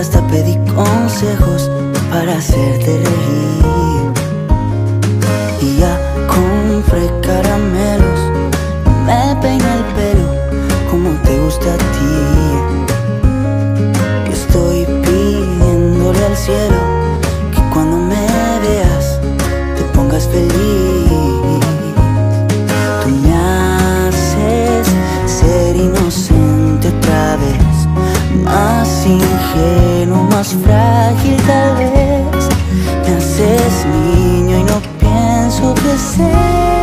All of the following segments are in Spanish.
hasta pedí consejos para hacerte reír. Y ya compré caramelos, me peiné el pelo como te gusta a ti. Yo estoy pidiéndole al cielo que cuando me veas te pongas feliz. Tú me haces ser inocente otra vez, más ingenuo, más frágil tal vez. Me haces niño y no pienso crecer.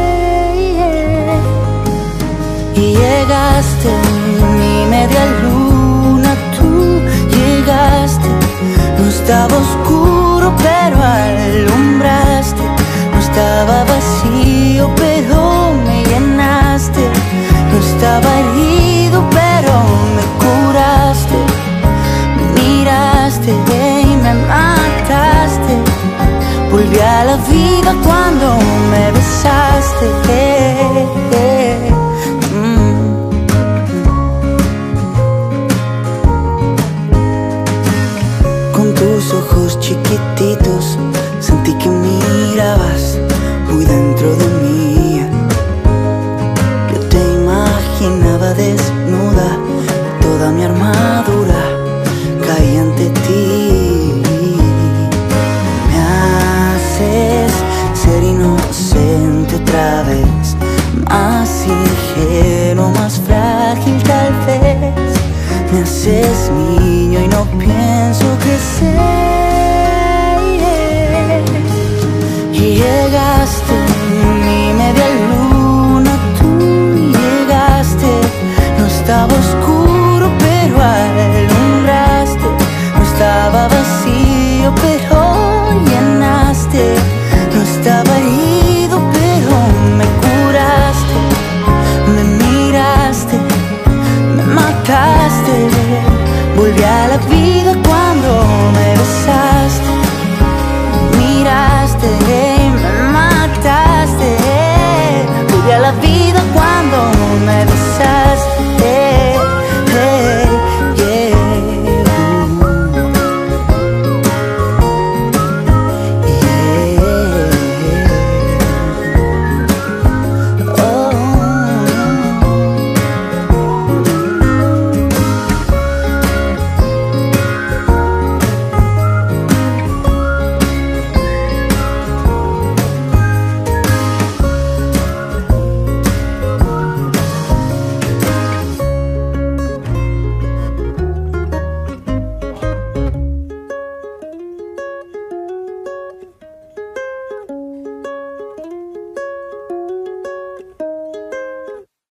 Y llegaste, mi media luna, tú llegaste. No estaba oscuro pero alumbraste, no estaba vacío pero me llenaste, no estaba herido pero me curaste, me miraste y me mataste. Volví a la vida cuando me besaste. Con tus ojos chiquititos sentí que mirabas muy dentro de mí. Yo te imaginaba desnuda, toda mi armadura caía ante ti. Me haces ser inocente otra vez, más ingenuo, más frágil tal vez. Me haces niño y no pienso crecer. Y llegaste, mi media luna, tú llegaste. No estaba oscuro pero alumbraste, no estaba vacío pero llenaste, no estaba herido pero me curaste, me miraste, me mataste. Volví a la vida cuando me besaste.